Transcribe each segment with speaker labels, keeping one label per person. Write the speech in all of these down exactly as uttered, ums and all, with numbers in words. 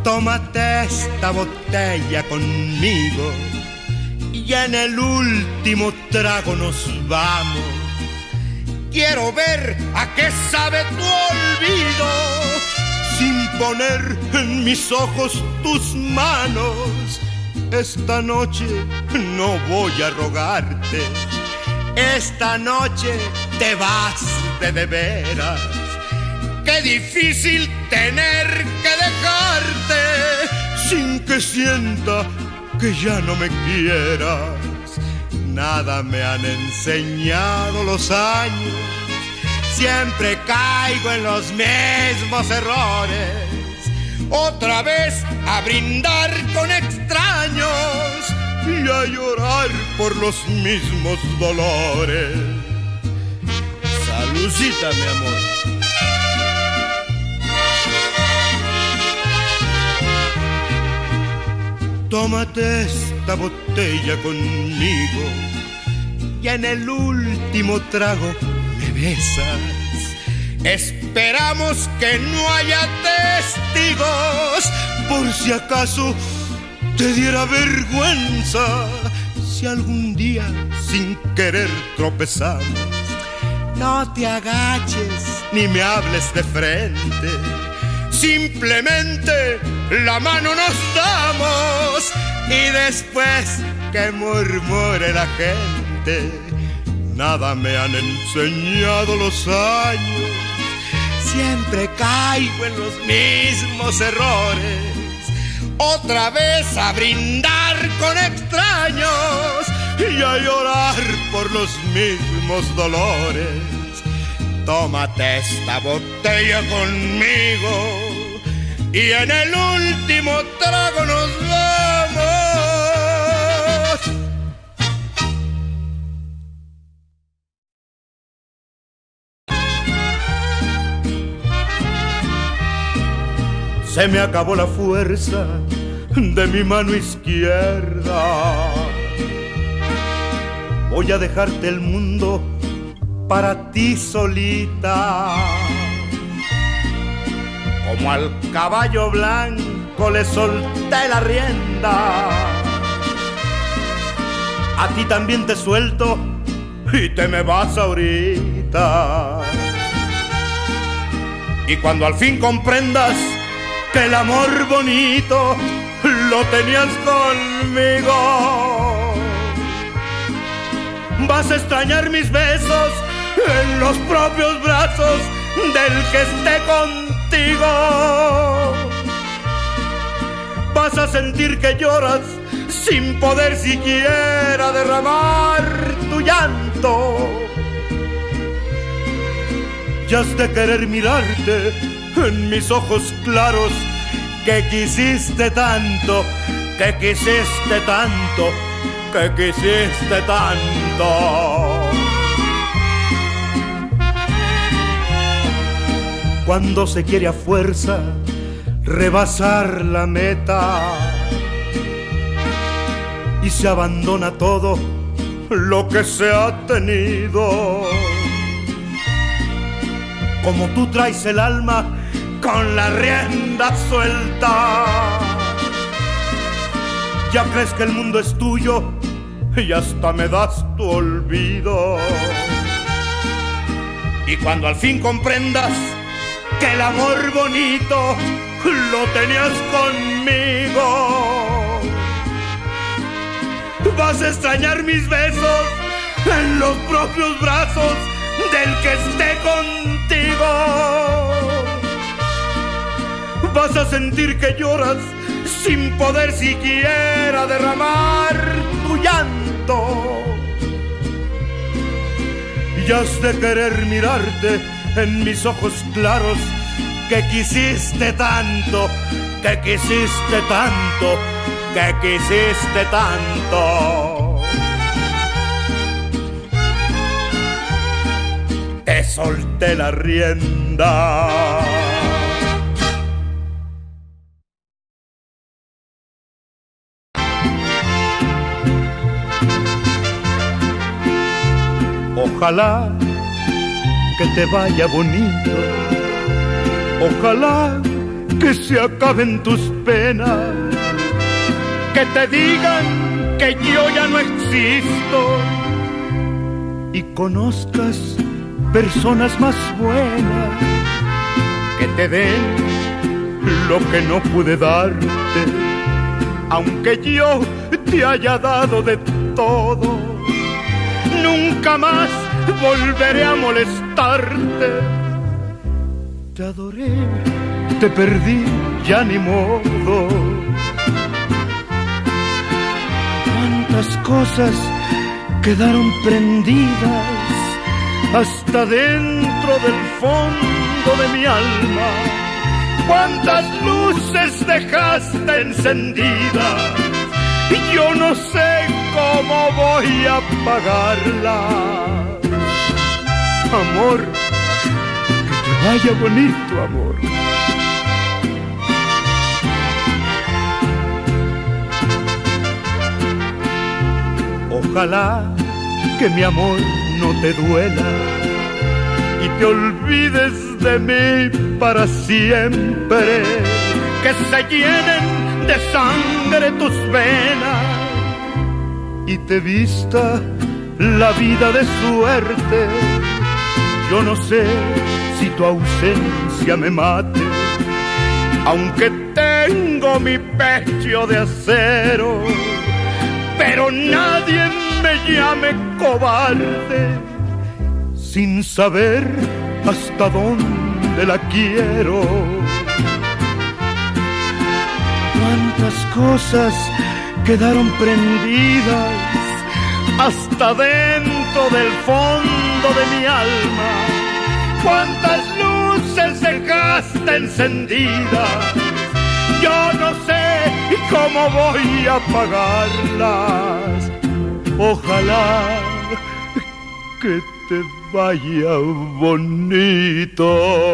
Speaker 1: Tómate esta botella conmigo y en el último trago nos vamos. Quiero ver a qué sabe tu olvido sin poner en mis ojos tus manos. Esta noche no voy a rogarte, esta noche te vas de de veras. Qué difícil tener que dejarte sin que sienta que ya no me quieras. Nada me han enseñado los años, siempre caigo en los mismos errores. Otra vez a brindar con extraños y a llorar por los mismos dolores. Saludcita, mi amor. Tómate esta botella conmigo y en el último trago me besas. Esperamos que no haya testigos por si acaso te diera vergüenza. Si algún día sin querer tropezamos, no te agaches ni me hables de frente. Simplemente la mano nos damos y después que murmure la gente. Nada me han enseñado los años, siempre caigo en los mismos errores. Otra vez a brindar con extraños y a llorar por los mismos dolores. Tómate esta botella conmigo y en el último trago nos vamos. Se me acabó la fuerza de mi mano izquierda. Voy a dejarte el mundo para ti solita. Como al caballo blanco le solté la rienda, a ti también te suelto y te me vas ahorita. Y cuando al fin comprendas que el amor bonito lo tenías conmigo, vas a extrañar mis besos en los propios brazos del que esté contigo. Vas a sentir que lloras sin poder siquiera derramar tu llanto. Y has de querer mirarte en mis ojos claros, que quisiste tanto, que quisiste tanto, que quisiste tanto. Cuando se quiere a fuerza rebasar la meta y se abandona todo lo que se ha tenido. Como tú traes el alma con la rienda suelta, ya crees que el mundo es tuyo y hasta me das tu olvido. Y cuando al fin comprendas que el amor bonito lo tenías conmigo, vas a extrañar mis besos en los propios brazos del que esté contigo. Vas a sentir que lloras sin poder siquiera derramar tu llanto. Y has de querer mirarte en mis ojos claros, que quisiste tanto, que quisiste tanto, que quisiste tanto. Te solté la rienda. Ojalá que te vaya bonito, ojalá que se acaben tus penas, que te digan que yo ya no existo y conozcas personas más buenas que te den lo que no pude darte, aunque yo te haya dado de todo. Nunca más volveré a molestarte. Te adoré, te perdí, ya ni modo. Cuántas cosas quedaron prendidas hasta dentro del fondo de mi alma. Cuántas luces dejaste encendidas y yo no sé cómo voy a apagarlas. Amor, que te vaya bonito, amor. Ojalá que mi amor no te duela y te olvides de mí para siempre, que se llenen de sangre tus venas y te vista la vida de suerte. Yo no sé si tu ausencia me mate, aunque tengo mi pecho de acero, pero nadie me llame cobarde sin saber hasta dónde la quiero. Cuántas cosas quedaron prendidas hasta dentro del fondo de mi alma. Cuántas luces dejaste encendidas, yo no sé cómo voy a apagarlas. Ojalá que te vaya bonito.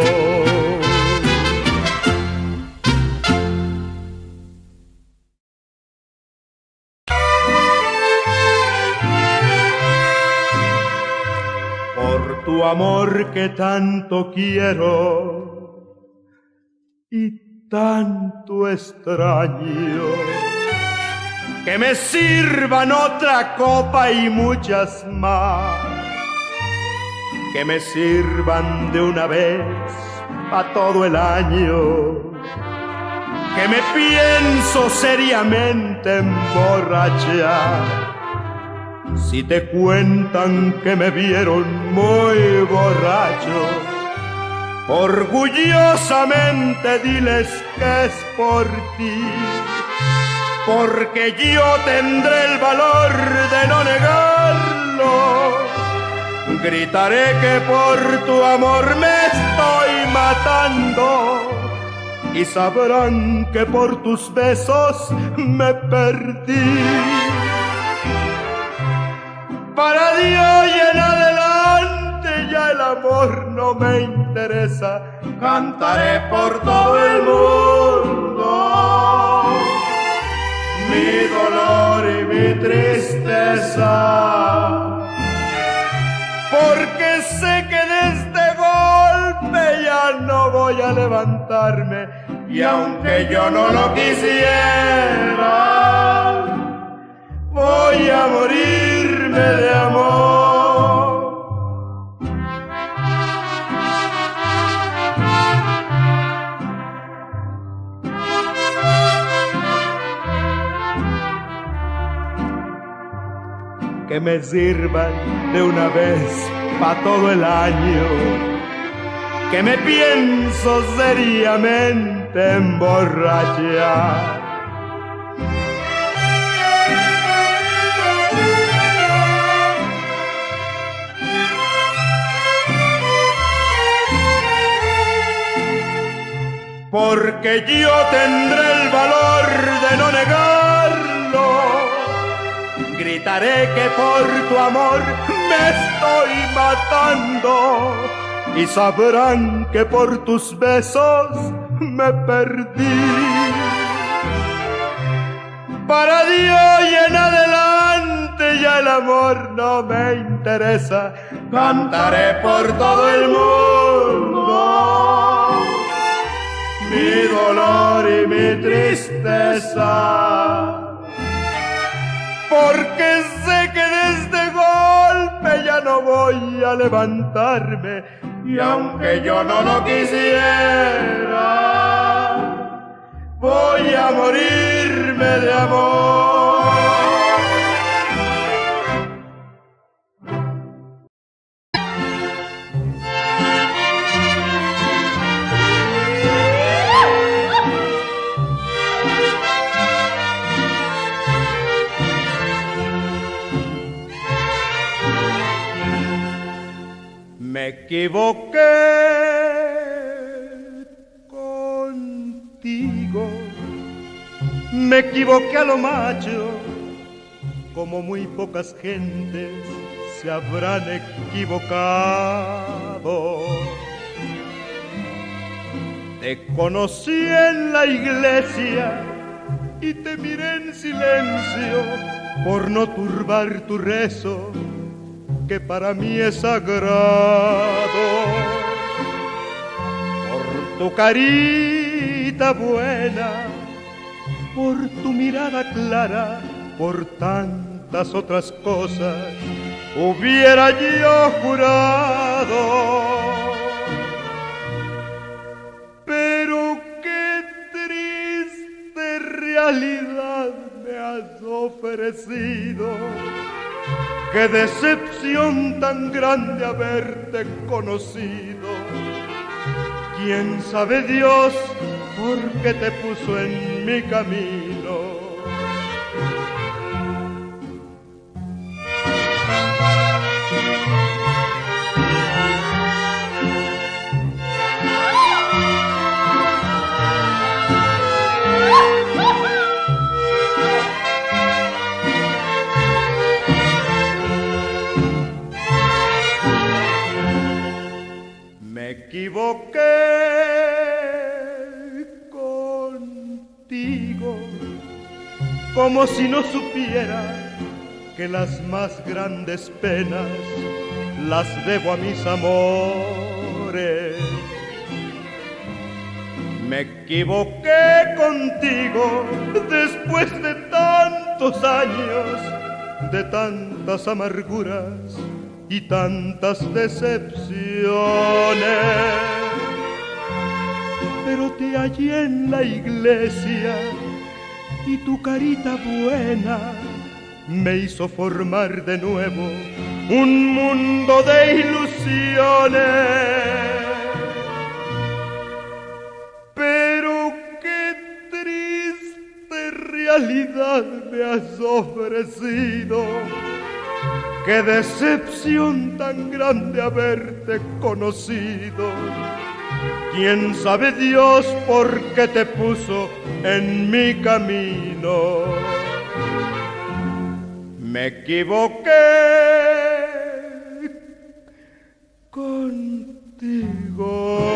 Speaker 1: Por tu amor que tanto quiero y tanto extraño, que me sirvan otra copa y muchas más, que me sirvan de una vez pa' todo el año, que me pienso seriamente emborrachar. Si te cuentan que me vieron muy borracho, orgullosamente diles que es por ti, porque yo tendré el valor de no negarlo. Gritaré que por tu amor me estoy matando y sabrán que por tus besos me perdí. Para Dios y en adelante ya el amor no me interesa. Cantaré por todo el mundo mi dolor y mi tristeza, porque sé que de este golpe ya no voy a levantarme, y aunque yo no lo quisiera, voy a morirme de amor. Que me sirvan de una vez pa' todo el año, que me pienso seriamente emborrachar. Porque yo tendré el valor de no negarlo. Gritaré que por tu amor me estoy matando, y sabrán que por tus besos me perdí. Para Dios y en adelante ya el amor no me interesa. Cantaré por todo el mundo mi dolor tristeza, porque sé que de este golpe ya no voy a levantarme, y aunque yo no lo quisiera, voy a morirme de amor. Me equivoqué contigo, me equivoqué a lo macho, como muy pocas gentes se habrán equivocado. Te conocí en la iglesia y te miré en silencio por no turbar tu rezo, que para mí es sagrado. Por tu carita buena, por tu mirada clara, por tantas otras cosas, hubiera yo jurado. Pero qué triste realidad me has ofrecido. Qué decepción tan grande haberte conocido. ¿Quién sabe Dios por qué te puso en mi camino? Me equivoqué contigo, como si no supiera que las más grandes penas las debo a mis amores. Me equivoqué contigo después de tantos años, de tantas amarguras y tantas decepciones. Pero te hallé en la iglesia y tu carita buena me hizo formar de nuevo un mundo de ilusiones. Pero qué triste realidad me has ofrecido. Qué decepción tan grande haberte conocido. ¿Quién sabe Dios por qué te puso en mi camino? Me equivoqué contigo.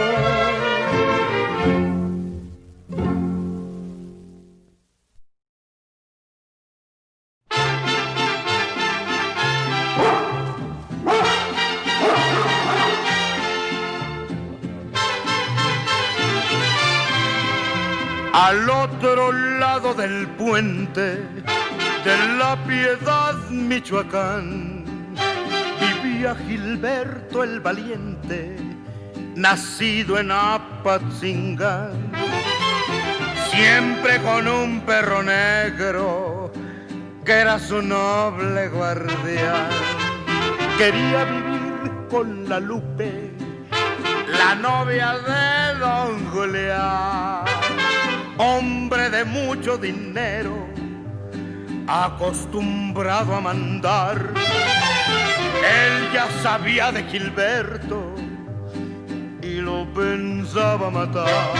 Speaker 1: Al otro lado del puente de la Piedad, Michoacán, vivía Gilberto el Valiente, nacido en Apatzingán. Siempre con un perro negro que era su noble guardián. Quería vivir con la Lupe, la novia de don Julián. Hombre de mucho dinero, acostumbrado a mandar, él ya sabía de Gilberto y lo pensaba matar.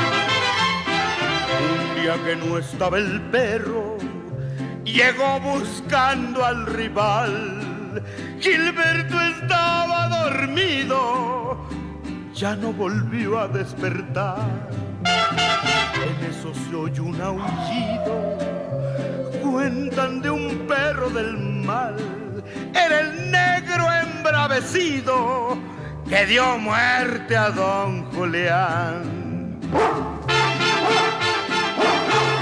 Speaker 1: Un día que no estaba el perro, llegó buscando al rival. Gilberto estaba dormido, ya no volvió a despertar. En eso se oyó un aullido, cuentan de un perro del mal. Era el negro embravecido que dio muerte a don Julián.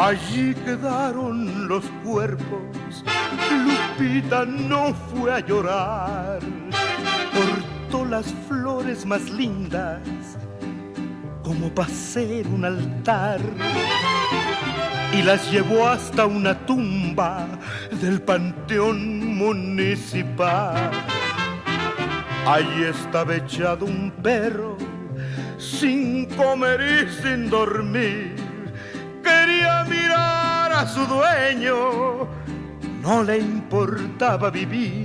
Speaker 1: Allí quedaron los cuerpos, Lupita no fue a llorar, cortó las flores más lindas como para hacer un altar y las llevó hasta una tumba del panteón municipal. Allí estaba echado un perro sin comer y sin dormir. Quería mirar a su dueño, no le importaba vivir.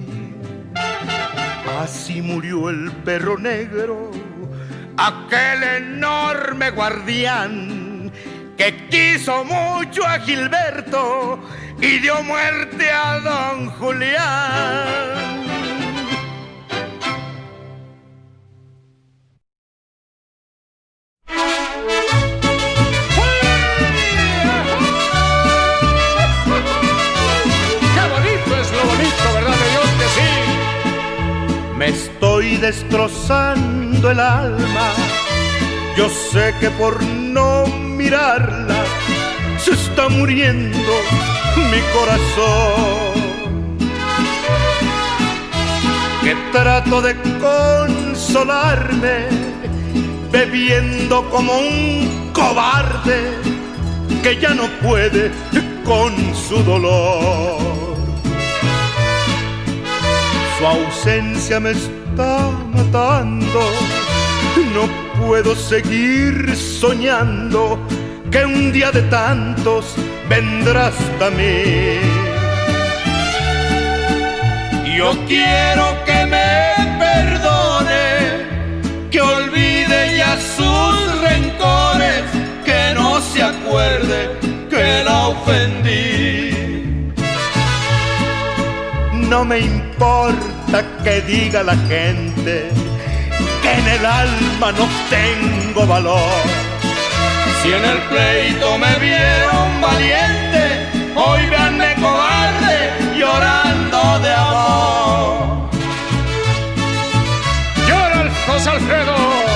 Speaker 1: Así murió el perro negro, aquel enorme guardián que quiso mucho a Gilberto y dio muerte a don Julián. Me estoy destrozando el alma, yo sé que por no mirarla se está muriendo mi corazón. Que trato de consolarme bebiendo como un cobarde que ya no puede con su dolor. Su ausencia me está matando, no puedo seguir soñando que un día de tantos vendrá hasta mí. Yo quiero que me perdone, que olvide ya sus rencores, que no se acuerde que la ofendí. No me importa que diga la gente que en el alma no tengo valor. Si en el pleito me vieron valiente, hoy véanme cobarde llorando de amor.
Speaker 2: ¡Llora José Alfredo!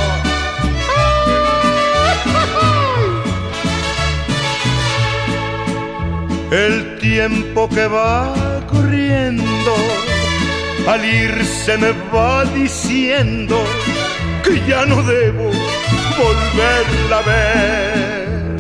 Speaker 1: El tiempo que va corriendo, al irse me va diciendo que ya no debo volverla a ver.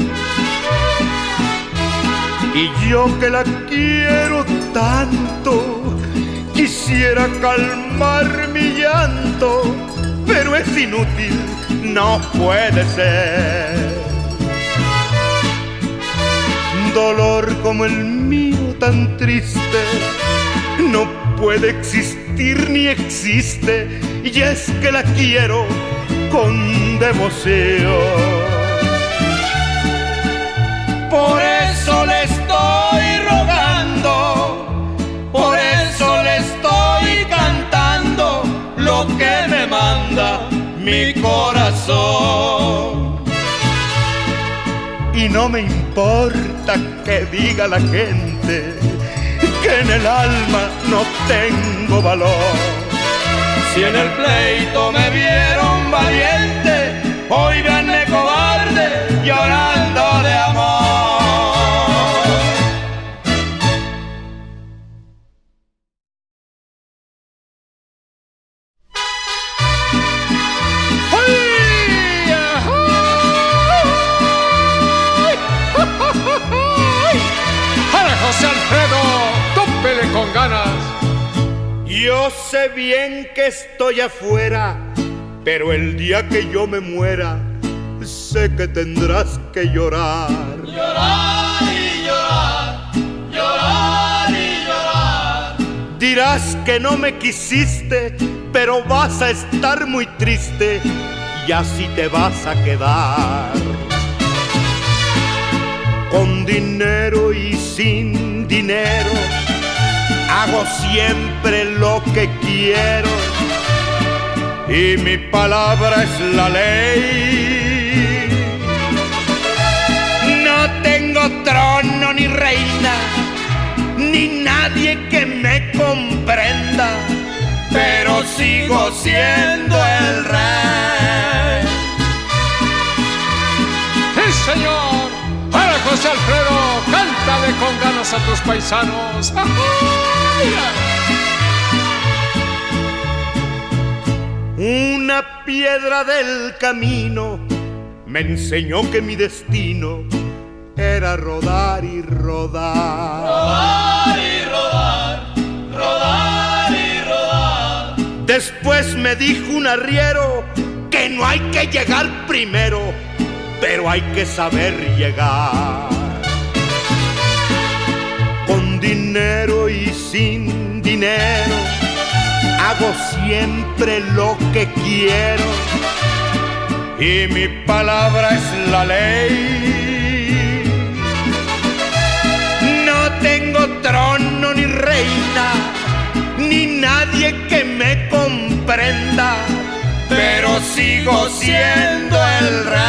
Speaker 1: Y yo que la quiero tanto, quisiera calmar mi llanto, pero es inútil, no puede ser. Dolor como el mío tan triste no puede existir ni existe, y es que la quiero con devoción. Por eso le estoy rogando, por eso le estoy cantando lo que me manda mi corazón. Y no me importa que diga la gente que en el alma no tengo valor. Si en el pleito me vieron valiente, hoy véanme cobarde llorando de amor.
Speaker 2: José Alfredo, tópele con ganas.
Speaker 1: Yo sé bien que estoy afuera, pero el día que yo me muera, sé que tendrás que llorar.
Speaker 3: Llorar y llorar, llorar y llorar.
Speaker 1: Dirás que no me quisiste, pero vas a estar muy triste y así te vas a quedar. Con dinero y sin dinero, hago siempre lo que quiero y mi palabra es la ley. No tengo trono ni reina, ni nadie que me comprenda, pero sigo siendo el rey.
Speaker 2: ¡Sí, señor! ¡Para José Alfredo! con ganas a tus paisanos.
Speaker 1: Una piedra del camino me enseñó que mi destino era rodar y rodar.
Speaker 3: Rodar y rodar, rodar y rodar.
Speaker 1: Después me dijo un arriero que no hay que llegar primero, pero hay que saber llegar. Con dinero y sin dinero hago siempre lo que quiero, y mi palabra es la ley. No tengo trono ni reina, ni nadie que me comprenda, pero sigo siendo el rey.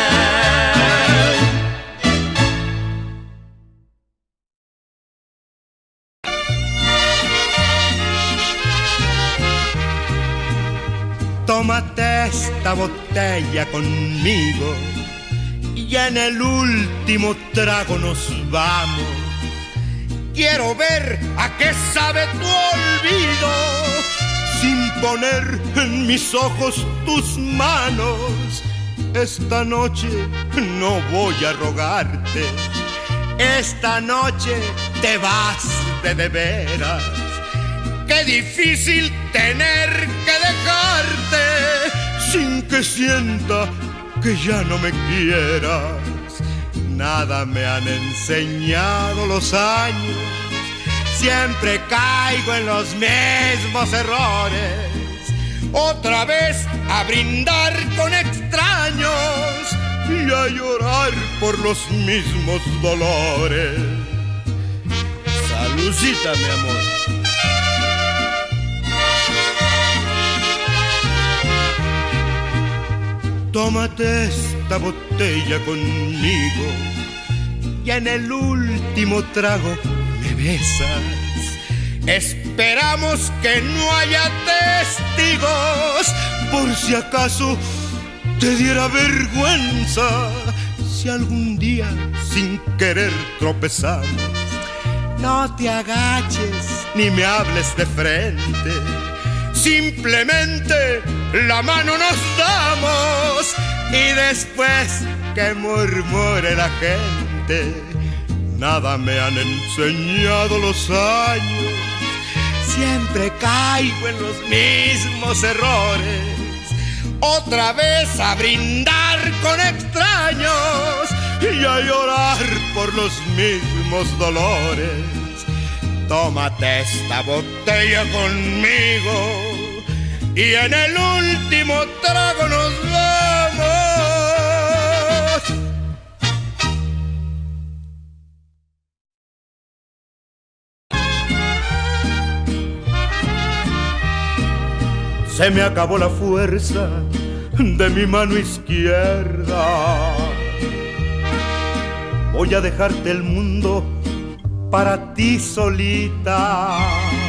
Speaker 1: Tómate esta botella conmigo y en el último trago nos vamos. Quiero ver a qué sabe tu olvido sin poner en mis ojos tus manos. Esta noche no voy a rogarte, esta noche te vas de de veras. Qué difícil tener que dejarte sin que sienta que ya no me quieras. Nada me han enseñado los años, siempre caigo en los mismos errores. Otra vez a brindar con extraños y a llorar por los mismos dolores. Saludcita, mi amor. Tómate esta botella conmigo y en el último trago me besas. Esperamos que no haya testigos por si acaso te diera vergüenza. Si algún día sin querer tropezamos, no te agaches ni me hables de frente. Simplemente la mano nos damos y después que murmure la gente. Nada me han enseñado los años, siempre caigo en los mismos errores. Otra vez a brindar con extraños y a llorar por los mismos dolores. Tómate esta botella conmigo y en el último trago nos vamos. Se me acabó la fuerza de mi mano izquierda. Voy a dejarte el mundo para ti solita.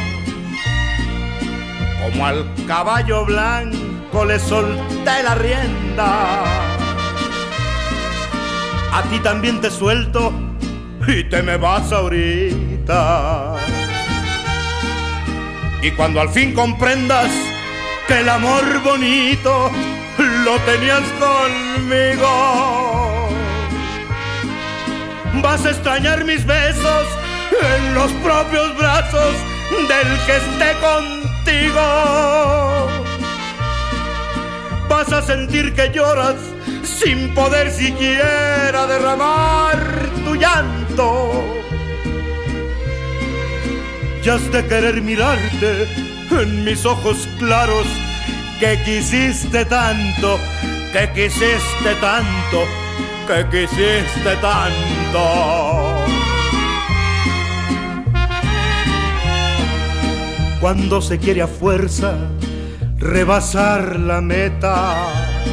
Speaker 1: Como al caballo blanco le solté la rienda, a ti también te suelto y te me vas ahorita. Y cuando al fin comprendas que el amor bonito lo tenías conmigo, vas a extrañar mis besos en los propios brazos del que esté contigo. Vas a sentir que lloras sin poder siquiera derramar tu llanto. Ya has de querer mirarte en mis ojos claros, que quisiste tanto, que quisiste tanto, que quisiste tanto. Cuando se quiere a fuerza rebasar la meta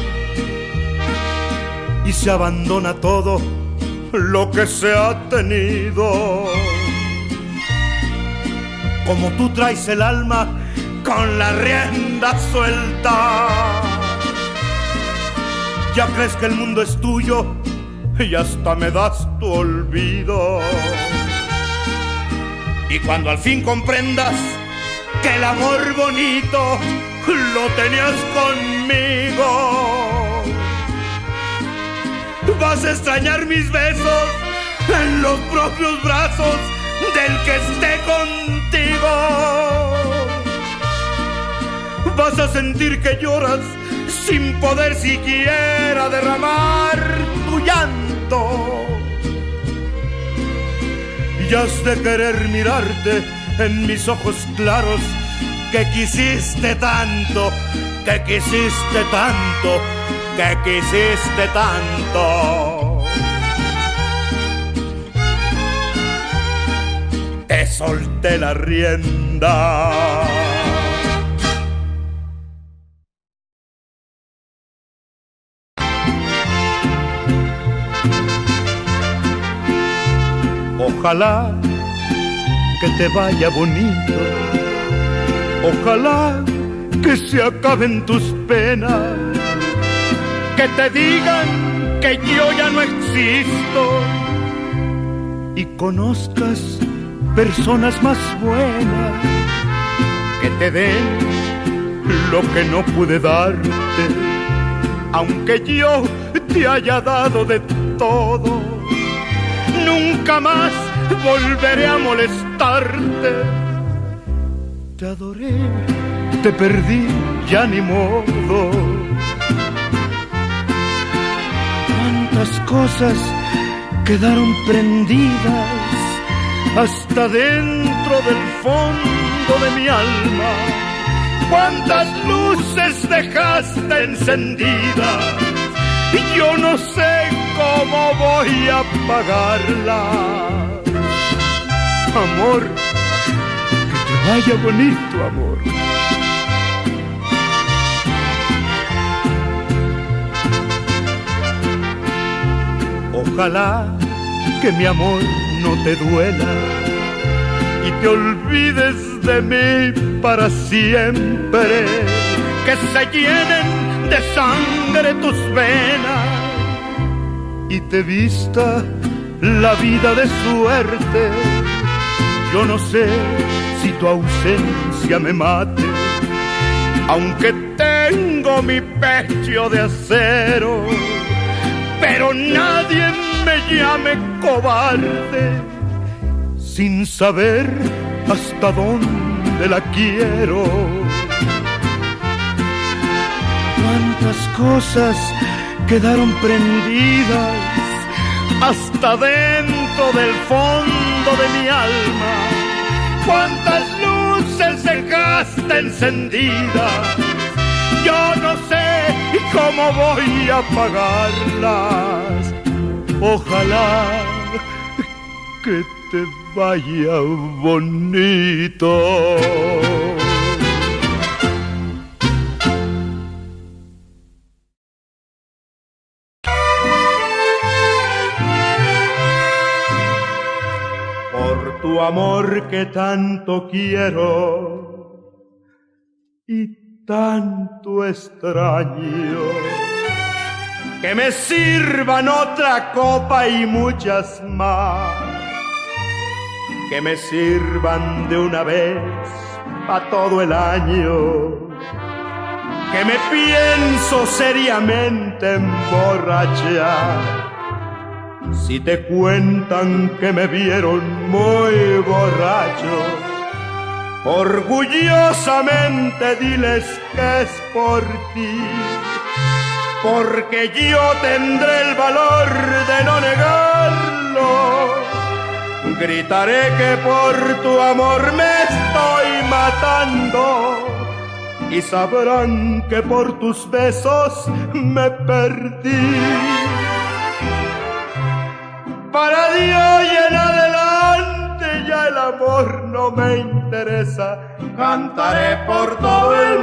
Speaker 1: y se abandona todo lo que se ha tenido. Como tú traes el alma con la rienda suelta, ya crees que el mundo es tuyo y hasta me das tu olvido. Y cuando al fin comprendas que el amor bonito lo tenías conmigo, vas a extrañar mis besos en los propios brazos del que esté contigo. Vas a sentir que lloras sin poder siquiera derramar tu llanto. Y has de querer mirarte en mis ojos claros, que quisiste tanto, que quisiste tanto, que quisiste tanto. Te solté la rienda. Ojalá que te vaya bonito, ojalá que se acaben tus penas, que te digan que yo ya no existo y conozcas personas más buenas que te den lo que no pude darte, aunque yo te haya dado de todo. Nunca más volveré a molestarte. Te adoré, te perdí, ya ni modo. Cuántas cosas quedaron prendidas hasta dentro del fondo de mi alma. Cuántas luces dejaste encendidas y yo no sé cómo voy a apagarla. Amor, que te vaya bonito, amor. Ojalá que mi amor no te duela y te olvides de mí para siempre, que se llenen de sangre tus venas y te vista la vida de suerte. Yo no sé si tu ausencia me mate, aunque tengo mi pecho de acero, pero nadie me llame cobarde sin saber hasta dónde la quiero. Cuántas cosas quedaron prendidas hasta dentro del fondo de mi alma. Cuántas luces dejaste encendidas, yo no sé cómo voy a apagarlas. Ojalá que te vaya bonito. Por tu amor que tanto quiero y tanto extraño, que me sirvan otra copa y muchas más, que me sirvan de una vez pa' todo el año, que me pienso seriamente emborrachar. Si te cuentan que me vieron muy borracho, orgullosamente diles que es por ti, porque yo tendré el valor de no negarlo. Gritaré que por tu amor me estoy matando y sabrán que por tus besos me perdí. Para Dios y en adelante ya el amor no me interesa. Cantaré por todo el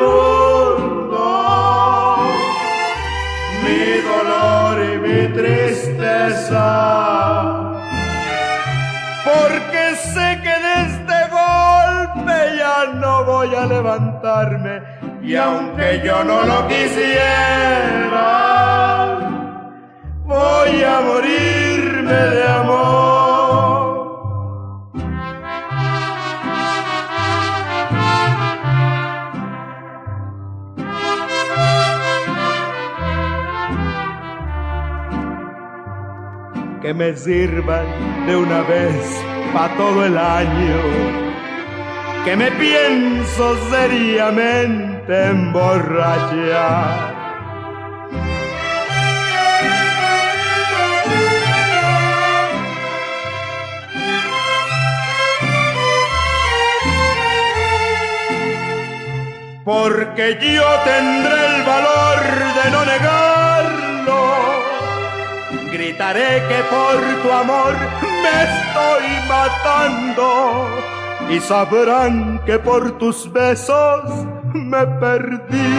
Speaker 1: mundo mi dolor y mi tristeza, porque sé que de este golpe ya no voy a levantarme, y aunque yo no lo quisiera, voy a morirme de amor. que me sirvan de una vez pa' todo el año, que me pienso seriamente emborrachar. Porque yo tendré el valor de no negarlo, gritaré que por tu amor me estoy matando y sabrán que por tus besos me perdí.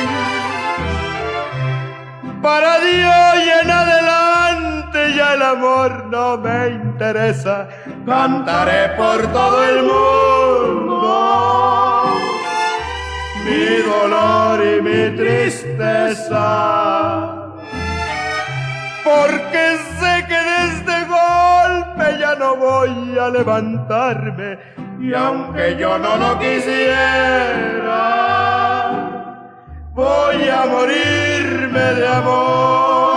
Speaker 1: Para Dios y en adelante ya el amor no me interesa, cantaré por todo el mundo mi dolor y mi tristeza, porque sé que de este golpe ya no voy a levantarme, y aunque yo no lo quisiera, voy a morirme de amor.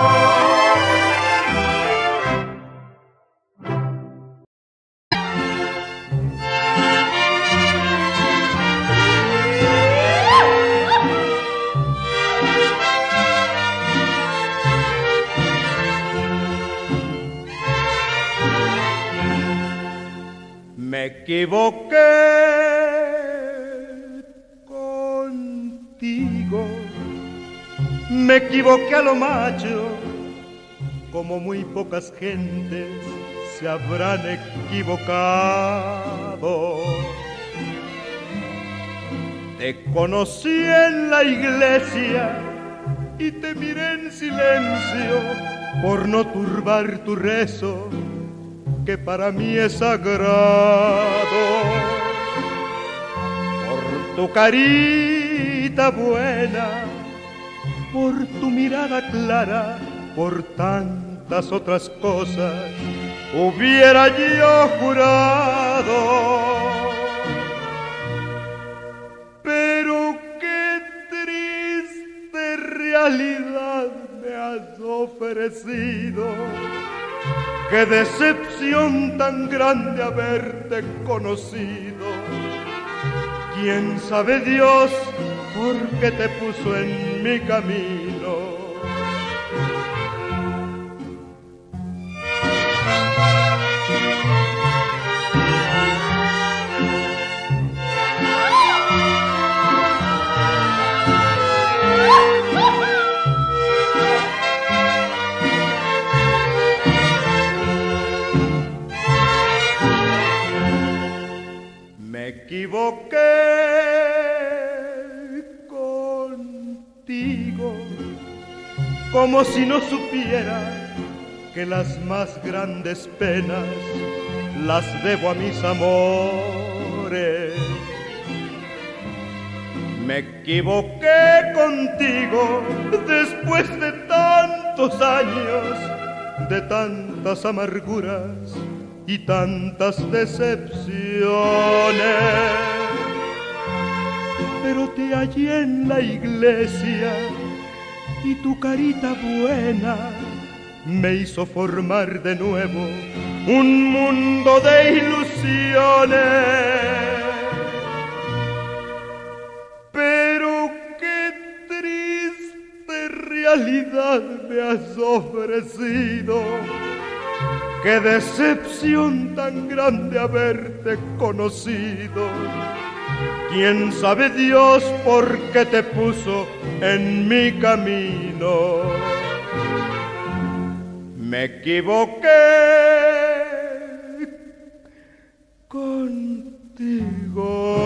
Speaker 1: Me equivoqué contigo, me equivoqué a lo macho, como muy pocas gentes se habrán equivocado. Te conocí en la iglesia y te miré en silencio por no turbar tu rezo, que para mí es sagrado. Por tu carita buena, por tu mirada clara, por tantas otras cosas, hubiera yo jurado. Pero qué triste realidad me has ofrecido, qué decepción tan grande haberte conocido. ¿Quién sabe Dios por qué te puso en mi camino? Me equivoqué contigo, como si no supiera que las más grandes penas las debo a mis amores. Me equivoqué contigo después de tantos años, de tantas amarguras y tantas decepciones, pero te hallé en la iglesia y tu carita buena me hizo formar de nuevo un mundo de ilusiones. Pero qué triste realidad me has ofrecido, qué decepción tan grande haberte conocido. ¿Quién sabe Dios por qué te puso en mi camino? Me equivoqué contigo.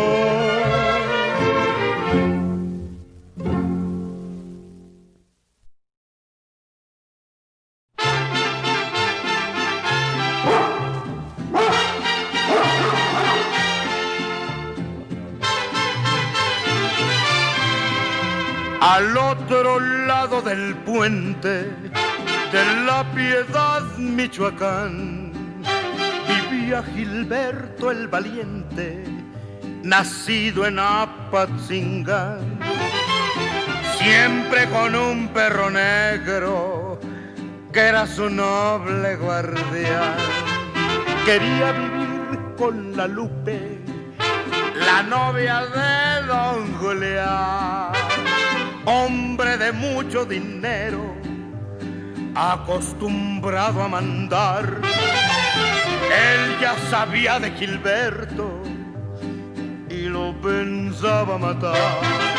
Speaker 1: Al otro lado del puente de la Piedad, Michoacán, vivía Gilberto el Valiente, nacido en Apatzingán. Siempre con un perro negro que era su noble guardián. Quería vivir con la Lupe, la novia de don Julián, hombre de mucho dinero, acostumbrado a mandar. Él ya sabía de Gilberto y lo pensaba matar.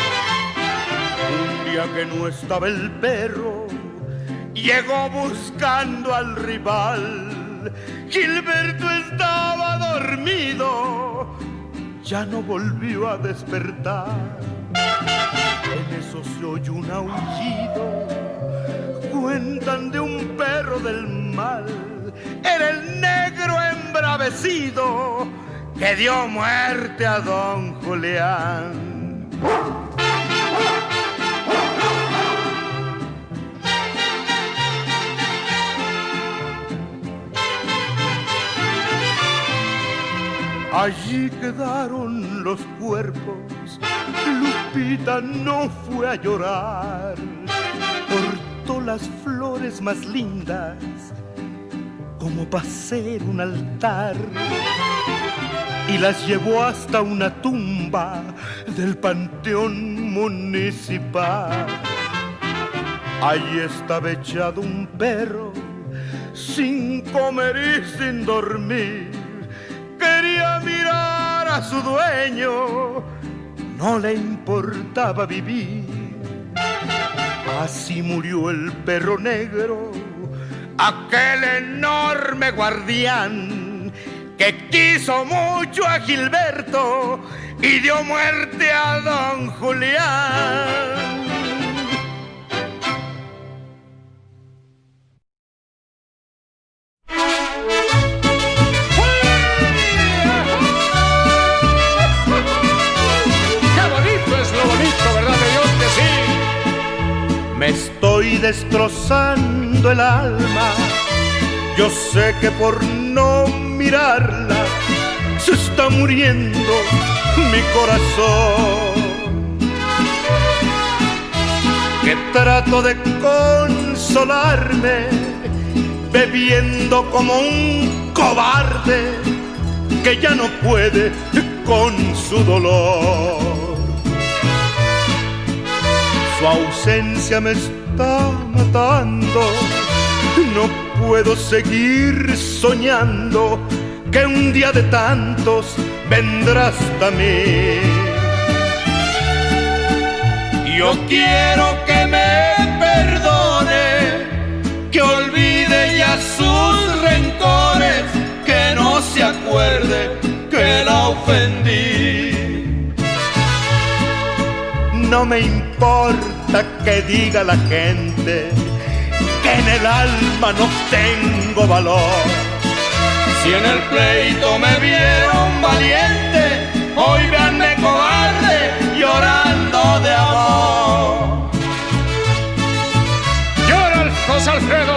Speaker 1: Un día que no estaba el perro, llegó buscando al rival. Gilberto estaba dormido, ya no volvió a despertar. En eso se oyó un aullido, cuentan de un perro del mal. Era el negro embravecido que dio muerte a don Julián. Allí quedaron los cuerpos, Lupita no fue a llorar, cortó las flores más lindas como para hacer un altar y las llevó hasta una tumba del panteón municipal. Allí estaba echado un perro sin comer y sin dormir. Quería mirar a su dueño, no le importaba vivir. Así murió el perro negro, aquel enorme guardián que quiso mucho a Gilberto y dio muerte a don Julián. Me estoy destrozando el alma, yo sé que por no mirarla se está muriendo mi corazón. Que trato de consolarme bebiendo como un cobarde que ya no puede con su dolor. Su ausencia me está matando, no puedo seguir soñando que un día de tantos vendrá hasta mí.
Speaker 3: Yo quiero que me perdone, que olvide ya sus rencores, que no se acuerde que la ofendí.
Speaker 1: No me importa que diga la gente que en el alma no tengo valor.
Speaker 3: Si en el pleito me vieron valiente, hoy véanme cobarde llorando de amor.
Speaker 2: ¡Llora José Alfredo!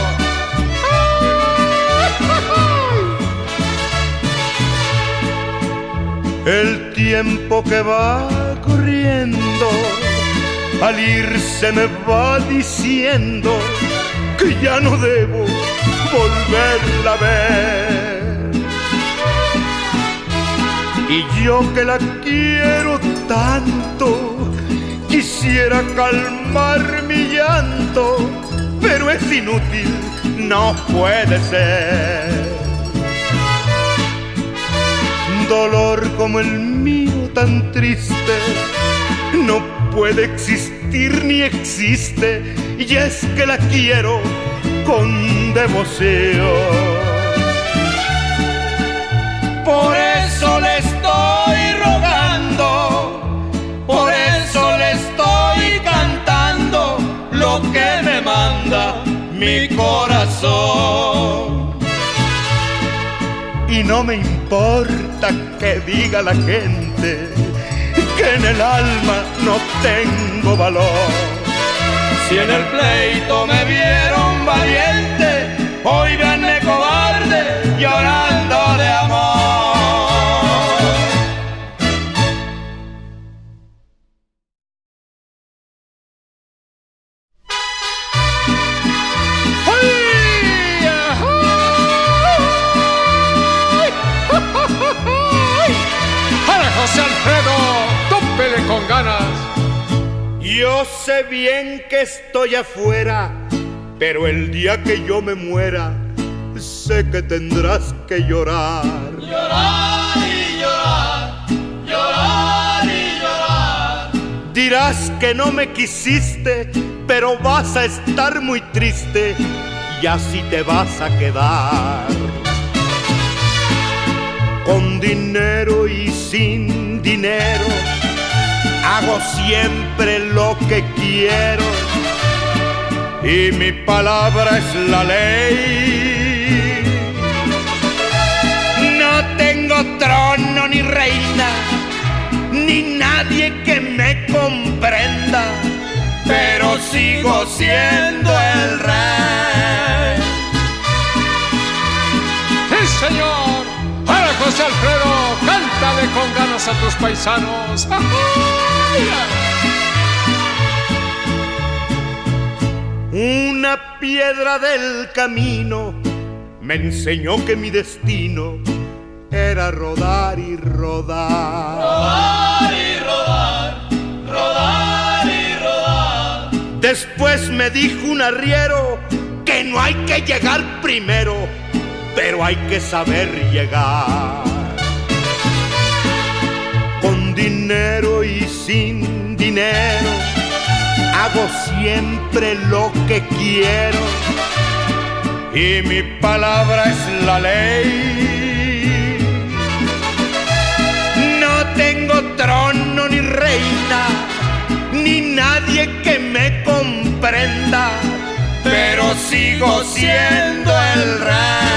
Speaker 1: El tiempo que va corriendo, al irse me va diciendo que ya no debo volverla a ver. Y yo que la quiero tanto, quisiera calmar mi llanto, pero es inútil, no puede ser. Dolor como el mío tan triste no puede existir ni existe, y es que la quiero con devoción.
Speaker 3: Por eso le estoy rogando, por eso le estoy cantando lo que me manda mi corazón.
Speaker 1: Y no me importa que diga la gente que en el alma no tengo valor.
Speaker 3: Si en el pleito me vieron valiente, hoy véanme cobarde llorando de amor.
Speaker 1: ¡Ay! Yo sé bien que estoy afuera, pero el día que yo me muera, sé que tendrás que llorar.
Speaker 3: Llorar y llorar, llorar y llorar.
Speaker 1: Dirás que no me quisiste, pero vas a estar muy triste y así te vas a quedar. Con dinero y sin dinero, hago siempre lo que quiero y mi palabra es la ley. No tengo trono ni reina, ni nadie que me comprenda, pero sigo siendo el rey.
Speaker 2: ¡Sí, señor! ¡Para José Alfredo! ¡Cántale con ganas a tus paisanos!
Speaker 1: Una piedra del camino me enseñó que mi destino era rodar y rodar.
Speaker 3: Rodar y rodar, rodar y rodar.
Speaker 1: Después me dijo un arriero que no hay que llegar primero, pero hay que saber llegar. Con dinero y sin dinero, hago siempre lo que quiero y mi palabra es la ley. No tengo trono ni reina, ni nadie que me comprenda, pero sigo siendo el rey.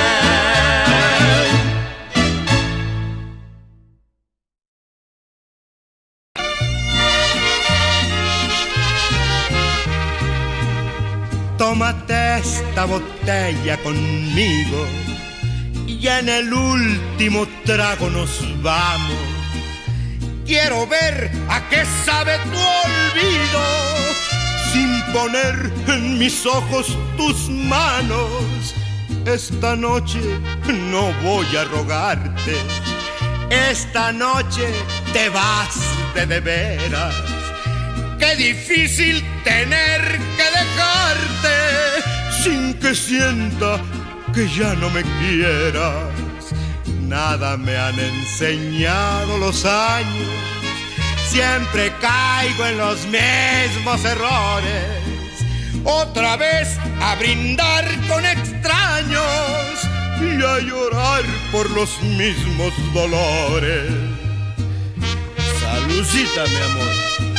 Speaker 1: Tómate esta botella conmigo y en el último trago nos vamos. Quiero ver a qué sabe tu olvido, sin poner en mis ojos tus manos. Esta noche no voy a rogarte, esta noche te vas de de veras. Qué difícil tener que dejarte sin que sienta que ya no me quieras. Nada me han enseñado los años, siempre caigo en los mismos errores. Otra vez a brindar con extraños y a llorar por los mismos dolores. Saludcita, mi amor.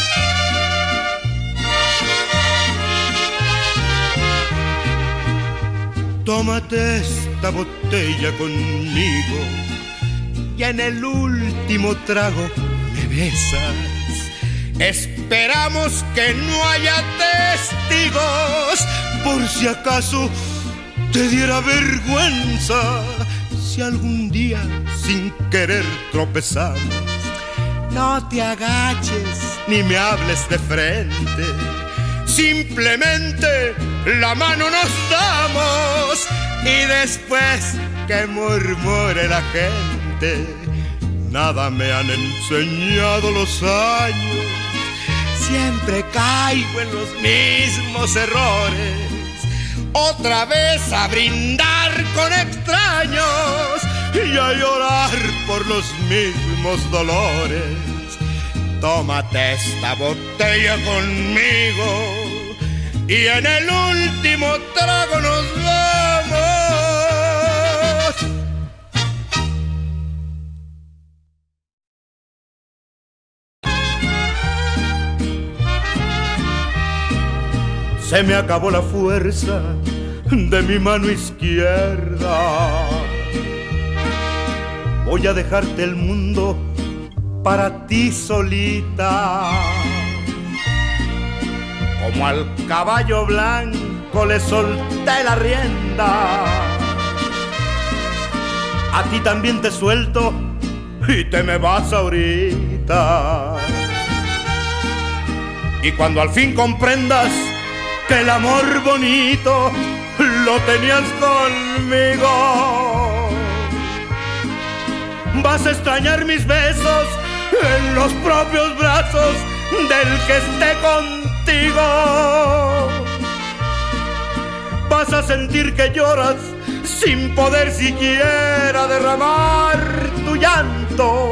Speaker 1: Tómate esta botella conmigo y en el último trago me besas. Esperamos que no haya testigos, por si acaso te diera vergüenza si algún día sin querer tropezamos. No te agaches ni me hables de frente, simplemente la mano nos damos y después que murmure la gente. Nada me han enseñado los años, siempre caigo en los mismos errores. Otra vez a brindar con extraños y a llorar por los mismos dolores. Tómate esta botella conmigo y en el último trago nos vamos. Se me acabó la fuerza de mi mano izquierda. Voy a dejarte el mundo para ti solita. Como al caballo blanco le solté la rienda, a ti también te suelto y te me vas ahorita. Y cuando al fin comprendas que el amor bonito lo tenías conmigo, vas a extrañar mis besos en los propios brazos del que esté contigo. contigo. Vas a sentir que lloras sin poder siquiera derramar tu llanto.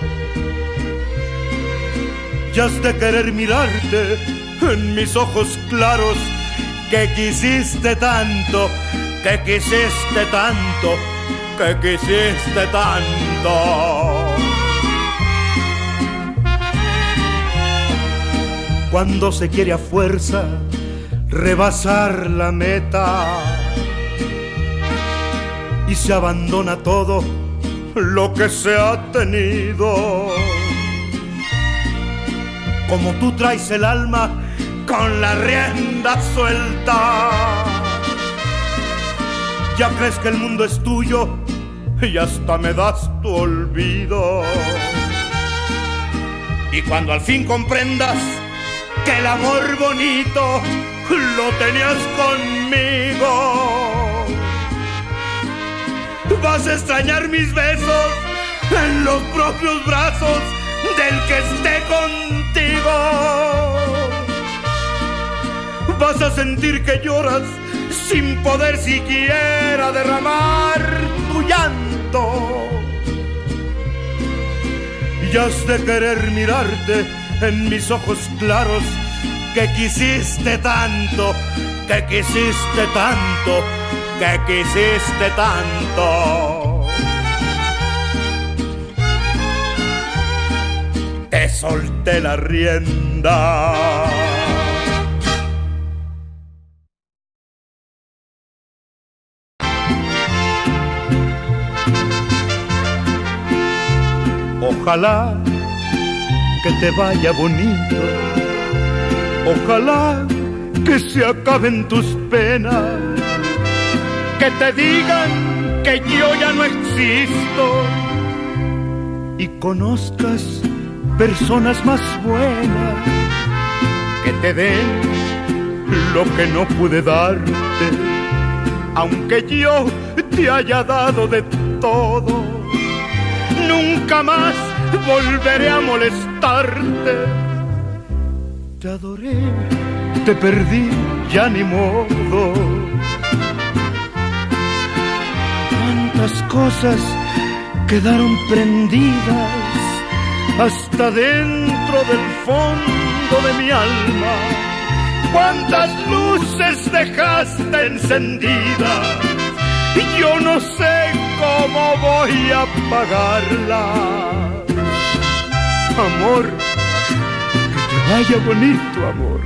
Speaker 1: Y has de querer mirarte en mis ojos claros, que quisiste tanto, que quisiste tanto, que quisiste tanto. Cuando se quiere a fuerza rebasar la meta y se abandona todo lo que se ha tenido. Como tú traes el alma con la rienda suelta, ya crees que el mundo es tuyo y hasta me das tu olvido. Y cuando al fin comprendas que el amor bonito lo tenías conmigo, vas a extrañar mis besos en los propios brazos del que esté contigo. Vas a sentir que lloras sin poder siquiera derramar tu llanto. Y has de querer mirarte en mis ojos claros, que quisiste tanto, que quisiste tanto, que quisiste tanto. Te solté la rienda. Ojalá que te vaya bonito, ojalá que se acaben tus penas, que te digan que yo ya no existo y conozcas personas más buenas que te den lo que no pude darte, aunque yo te haya dado de todo. Nunca más volveré a molestarte. Te adoré, te perdí, ya ni modo. Cuántas cosas quedaron prendidas hasta dentro del fondo de mi alma. Cuántas luces dejaste encendidas y yo no sé cómo voy a apagarla. Amor, que te vaya bonito, amor.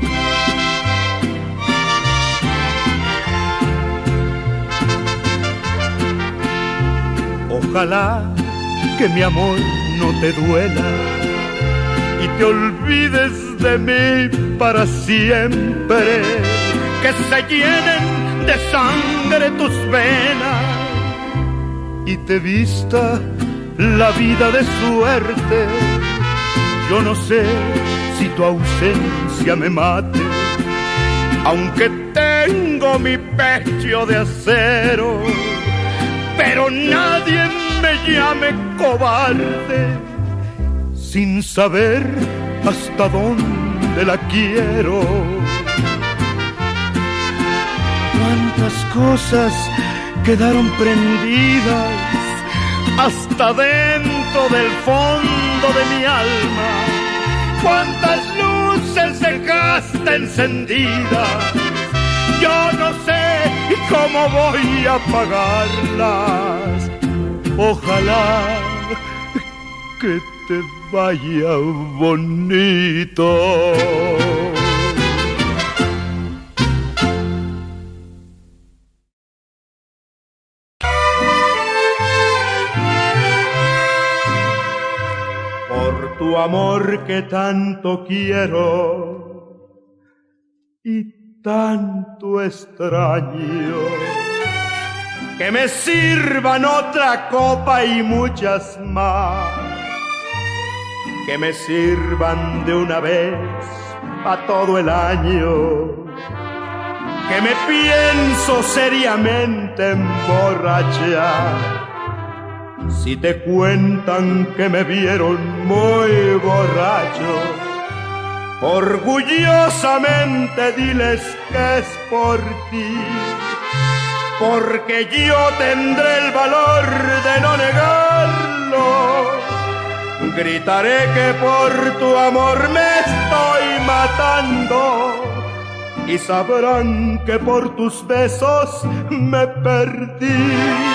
Speaker 1: Ojalá que mi amor no te duela y te olvides de mí para siempre, que se llenen de sangre tus venas y te vista la vida de suerte. Yo no sé si tu ausencia me mate, aunque tengo mi pecho de acero, pero nadie me llame cobarde sin saber hasta dónde la quiero. Cuántas cosas quedaron prendidas hasta dentro del fondo de mi alma. Cuántas luces dejaste encendidas, yo no sé cómo voy a apagarlas. Ojalá que te vaya bonito. Por tu amor que tanto quiero y tanto extraño, que me sirvan otra copa y muchas más, que me sirvan de una vez pa' todo el año, que me pienso seriamente emborrachar. Si te cuentan que me vieron muy borracho, orgullosamente diles que es por ti, porque yo tendré el valor de no negarlo. Gritaré que por tu amor me estoy matando y sabrán que por tus besos me perdí.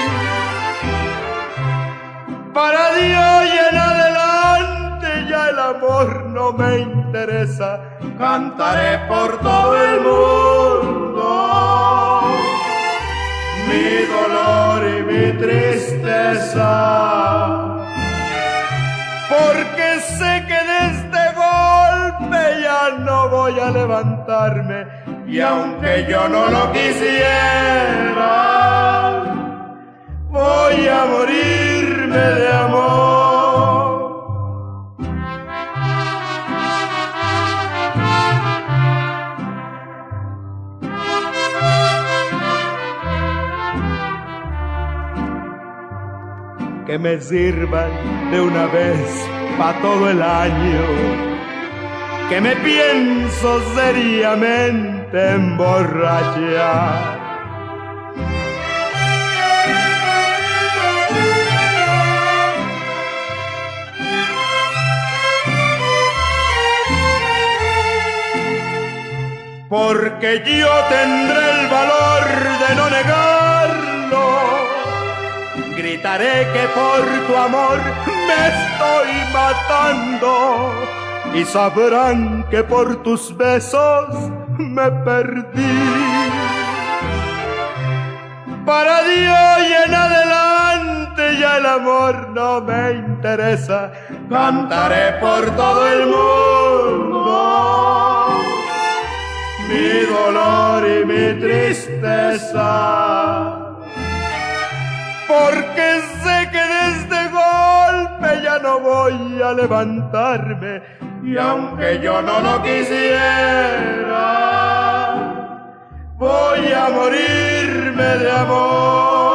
Speaker 1: Para Dios y en adelante ya el amor no me interesa. Cantaré por todo el mundo mi dolor y mi tristeza, porque sé que de este golpe ya no voy a levantarme, y aunque yo no lo quisiera, voy a morirme de amor. Que me sirvan de una vez pa' todo el año, que me pienso seriamente emborrachar. Porque yo tendré el valor de no negarlo. Gritaré que por tu amor me estoy matando y sabrán que por tus besos me perdí. Para Dios y en adelante ya el amor no me interesa. Cantaré por todo el mundo mi dolor y mi tristeza, porque sé que de este golpe ya no voy a levantarme, y aunque yo no lo quisiera, voy a morirme de amor.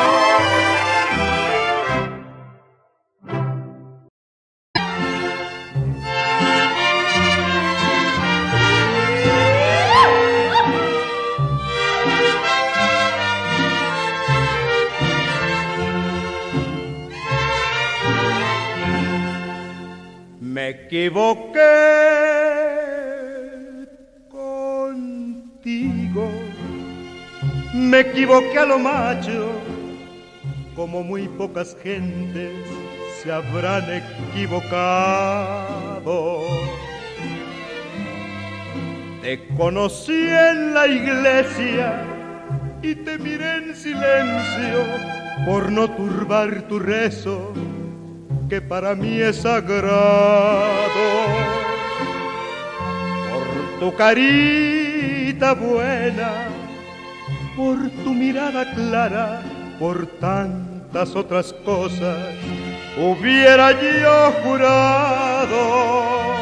Speaker 1: Me equivoqué contigo, me equivoqué a lo macho, como muy pocas gentes se habrán equivocado. Te conocí en la iglesia y te miré en silencio por no turbar tu rezo, que para mí es sagrado. Por tu carita buena, por tu mirada clara, por tantas otras cosas, hubiera yo jurado.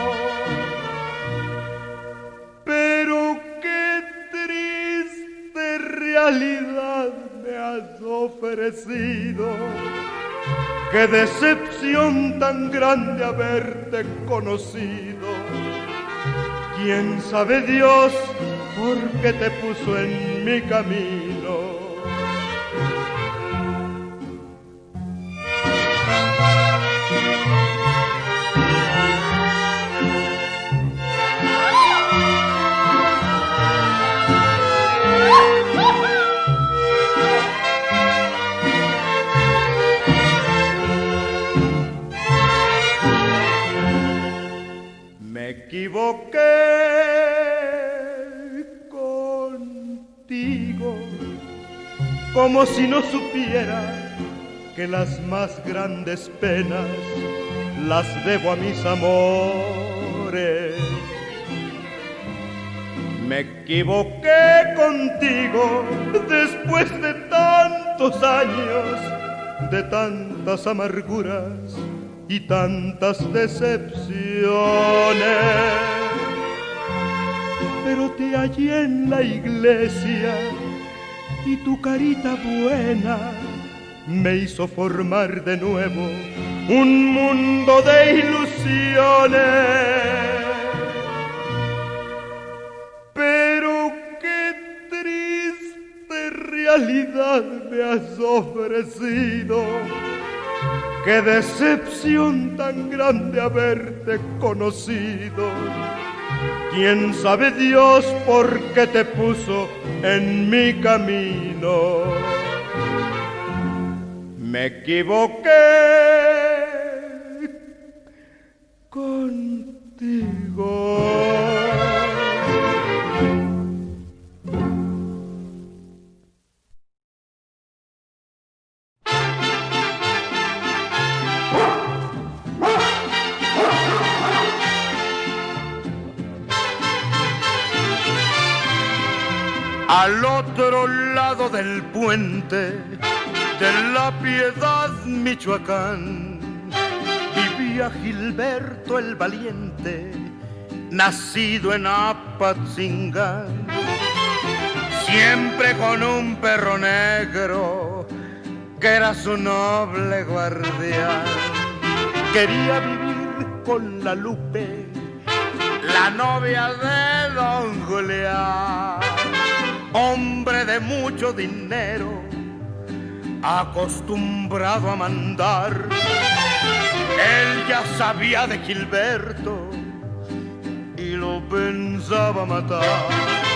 Speaker 1: Pero qué triste realidad me has ofrecido. Qué decepción tan grande haberte conocido. ¿Quién sabe Dios por qué te puso en mi camino? Me equivoqué contigo, como si no supiera que las más grandes penas las debo a mis amores. Me equivoqué contigo después de tantos años, de tantas amarguras y tantas decepciones, pero te hallé en la iglesia y tu carita buena me hizo formar de nuevo un mundo de ilusiones. realidad me has ofrecido? Qué decepción tan grande haberte conocido. ¿Quién sabe Dios por qué te puso en mi camino? Me equivoqué contigo. Al otro lado del puente de la Piedad, Michoacán, vivía Gilberto el Valiente, nacido en Apatzingán. Siempre con un perro negro que era su noble guardián. Quería vivir con la Lupe, la novia de don Julián. Hombre de mucho dinero, acostumbrado a mandar, él ya sabía de Gilberto y lo pensaba matar.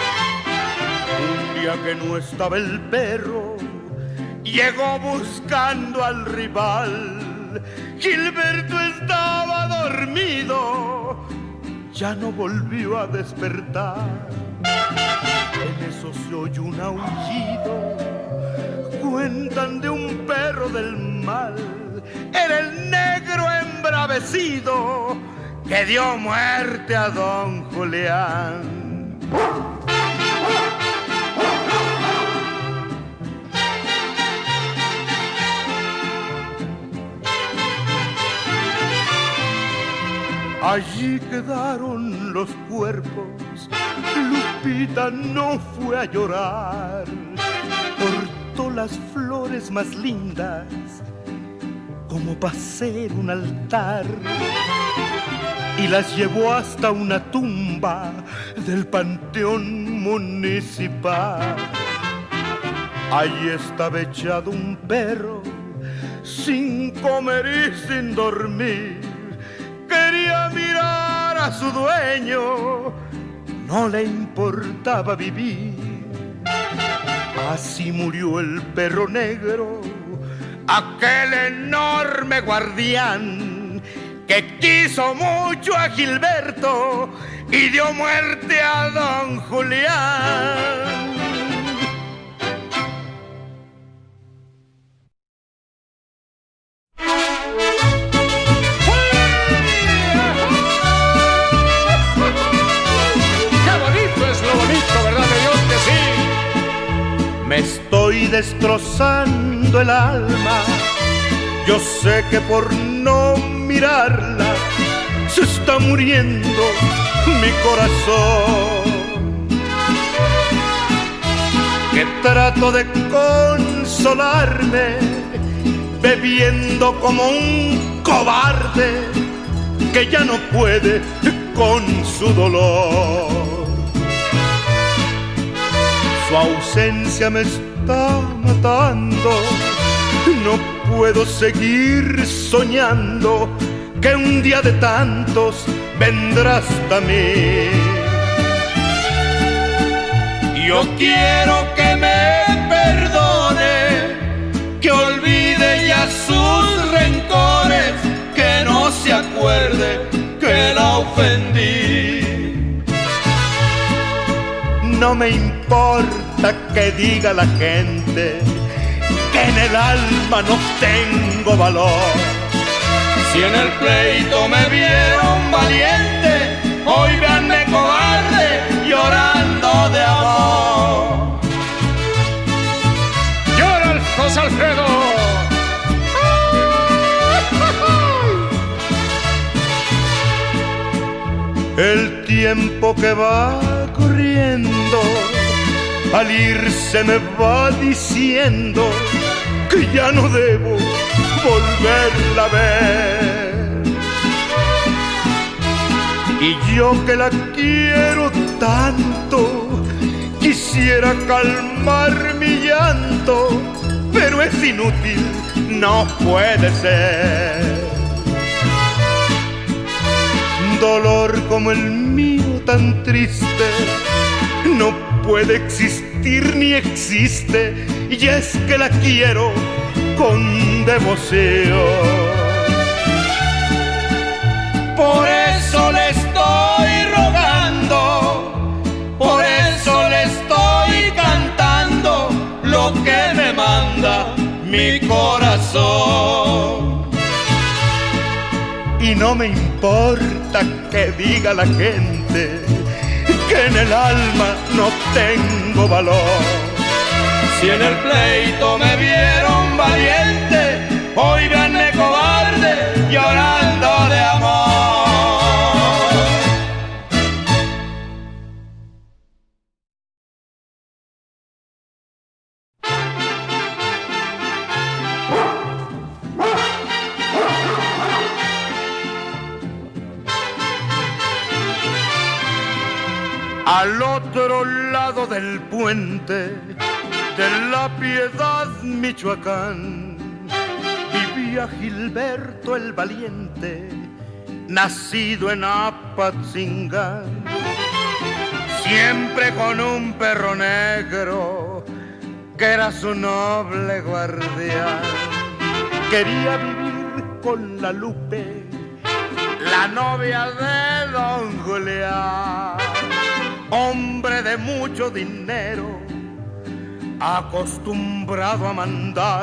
Speaker 1: Un día que no estaba el perro, llegó buscando al rival. Gilberto estaba dormido, ya no volvió a despertar. En eso se oyó un aullido, cuentan de un perro del mal. Era el negro embravecido que dio muerte a don Julián. Allí quedaron los cuerpos. Lupita no fue a llorar, cortó las flores más lindas como para hacer un altar y las llevó hasta una tumba del panteón municipal. Allí estaba echado un perro sin comer y sin dormir. Quería mirar a su dueño, no le importaba vivir. Así murió el perro negro, aquel enorme guardián que quiso mucho a Gilberto y dio muerte a don Julián. Me estoy destrozando el alma, yo sé que por no mirarla se está muriendo mi corazón. Que trato de consolarme bebiendo como un cobarde que ya no puede con su dolor. Su ausencia me está matando, no puedo seguir soñando que un día de tantos vendrá hasta mí. Yo quiero que me perdone, que olvide ya sus rencores, que no se acuerde que la ofendí. No me importa que diga la gente que en el alma no tengo valor.
Speaker 3: Si en el pleito me vieron valiente, hoy véanme cobarde llorando de amor.
Speaker 2: ¡Llora José Alfredo!
Speaker 1: El tiempo que va corriendo, al irse me va diciendo que ya no debo volverla a ver. Y yo que la quiero tanto, quisiera calmar mi mi llanto, pero es inútil, no puede ser. Dolor como el mío tan triste no puede existir ni existe, y es que la quiero con devoción.
Speaker 3: Por eso le estoy rogando, por eso le estoy cantando lo que me manda mi corazón.
Speaker 1: Y no me importa que diga la gente que en el alma no tengo valor.
Speaker 3: Si en el pleito me vieron valiente, hoy véanme cobarde llorando de amor.
Speaker 1: Al otro lado del puente de la Piedad, Michoacán, vivía Gilberto el Valiente, nacido en Apatzingán. Siempre con un perro negro que era su noble guardián. Quería vivir con la Lupe, la novia de don Julián. Hombre de mucho dinero, acostumbrado a mandar,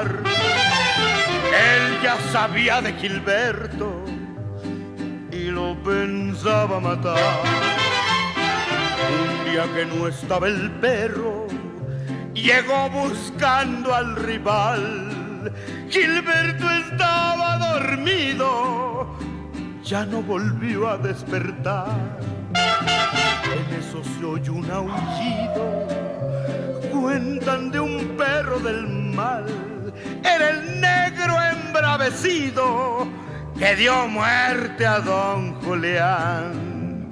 Speaker 1: él ya sabía de Gilberto y lo pensaba matar. Un día que no estaba el perro, llegó buscando al rival. Gilberto estaba dormido, ya no volvió a despertar. En eso se oyó un aullido, cuentan de un perro del mal. Era el negro embravecido que dio muerte a don Julián.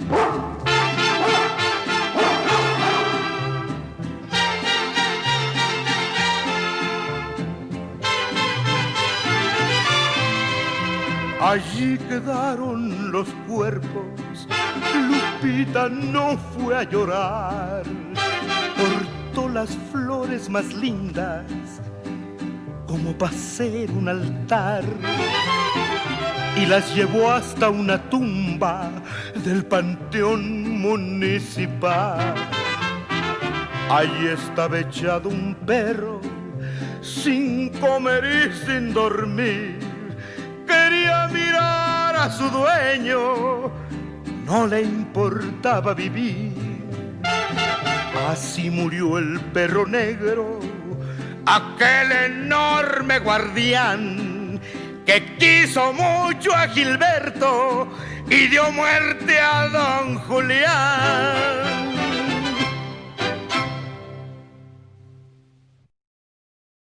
Speaker 1: Allí quedaron los cuerpos. Lupita no fue a llorar, cortó las flores más lindas como para hacer un altar y las llevó hasta una tumba del panteón municipal. Allí estaba echado un perro sin comer y sin dormir. Quería mirar a su dueño, no le importaba vivir. Así murió el perro negro, aquel enorme guardián que quiso mucho a Gilberto y dio muerte a don Julián.